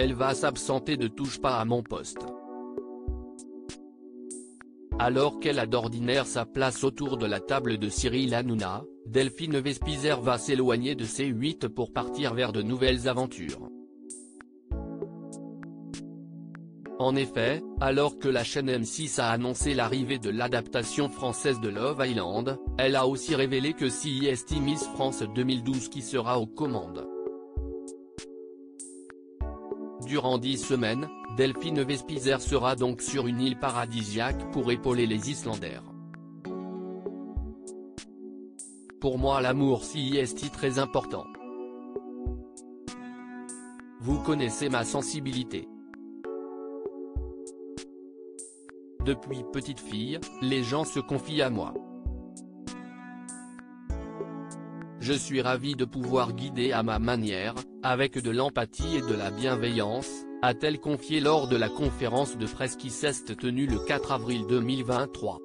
Elle va s'absenter de touche pas à mon poste. Alors qu'elle a d'ordinaire sa place autour de la table de Cyril Hanouna, Delphine Vespizer va s'éloigner de C8 pour partir vers de nouvelles aventures. En effet, alors que la chaîne M6 a annoncé l'arrivée de l'adaptation française de Love Island, elle a aussi révélé que c'est Miss France 2012 qui sera aux commandes. Durant 10 semaines, Delphine Vespizer sera donc sur une île paradisiaque pour épauler les Islanders. Pour moi l'amour c'est très important. Vous connaissez ma sensibilité. Depuis petite fille, les gens se confient à moi. Je suis ravi de pouvoir guider à ma manière, avec de l'empathie et de la bienveillance, a-t-elle confié lors de la conférence de presse qui s'est tenue le 4 avril 2023.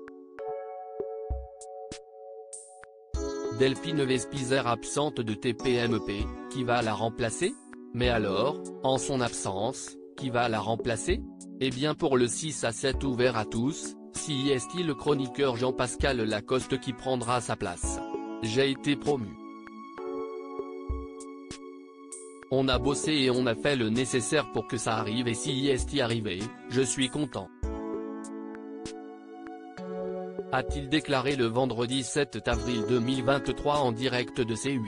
Delphine Vespizer absente de TPMP, qui va la remplacer? Mais alors, en son absence, qui va la remplacer? Eh bien pour le 6 à 7 ouvert à tous, c'est le chroniqueur Jean-Pascal Lacoste qui prendra sa place. J'ai été promu. On a bossé et on a fait le nécessaire pour que ça arrive et c'est arrivé, je suis content. A-t-il déclaré le vendredi 7 avril 2023 en direct de C8.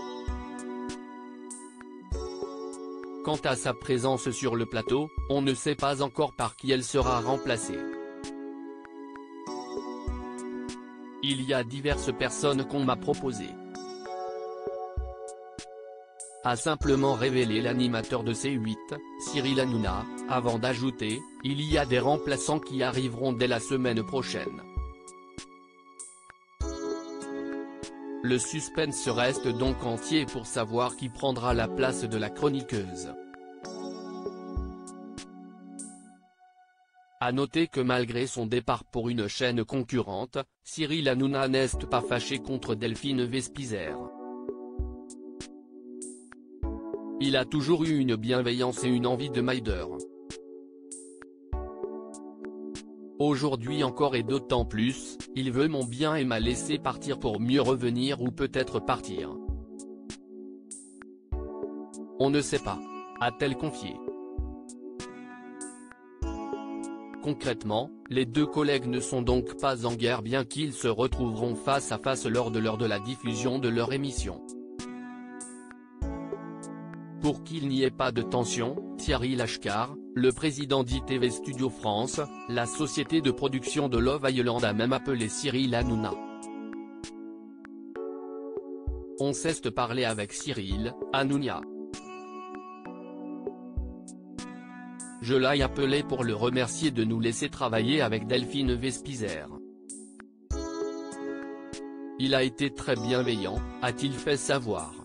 Quant à sa présence sur le plateau, on ne sait pas encore par qui elle sera remplacée. Il y a diverses personnes qu'on m'a proposées. A simplement révélé l'animateur de C8, Cyril Hanouna, avant d'ajouter, il y a des remplaçants qui arriveront dès la semaine prochaine. Le suspense reste donc entier pour savoir qui prendra la place de la chroniqueuse. A noter que malgré son départ pour une chaîne concurrente, Cyril Hanouna n'est pas fâché contre Delphine Vespizer. Il a toujours eu une bienveillance et une envie de m'aider. Aujourd'hui encore et d'autant plus, il veut mon bien et m'a laissé partir pour mieux revenir ou peut-être partir. On ne sait pas, a-t-elle confié. Concrètement, les deux collègues ne sont donc pas en guerre bien qu'ils se retrouveront face à face lors de la diffusion de leur émission. Pour qu'il n'y ait pas de tension, Thierry Lachkar, le président d'ITV Studio France, la société de production de Love Island a même appelé Cyril Hanouna. On s'est parlé avec Cyril Hanouna. Je l'ai appelé pour le remercier de nous laisser travailler avec Delphine Vespizer. Il a été très bienveillant, a-t-il fait savoir.